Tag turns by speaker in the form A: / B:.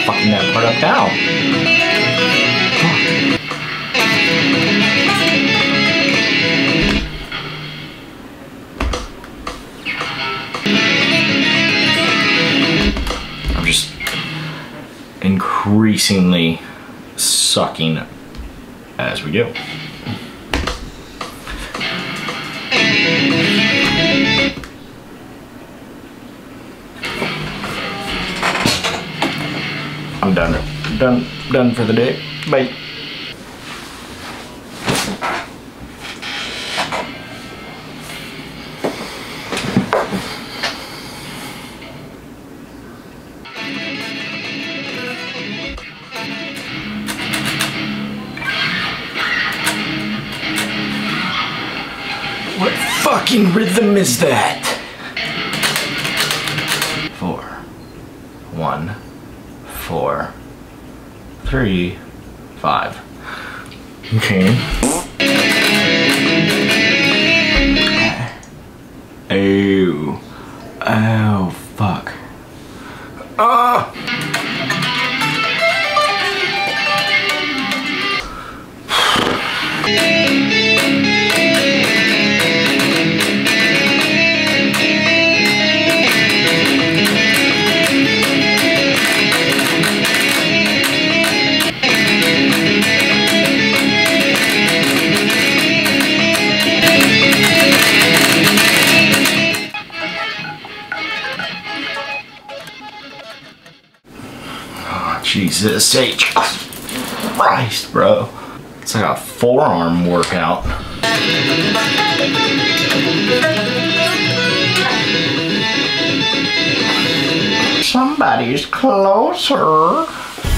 A: fucking that part up now. I'm just increasingly sucking as we go. I'm done for the day. Bye. What fucking rhythm is that? 4, 1, 4, 3, 5. Okay. Oh. Oh, fuck. Ah! Jesus H. Christ, bro. It's like a forearm workout. Somebody's closer.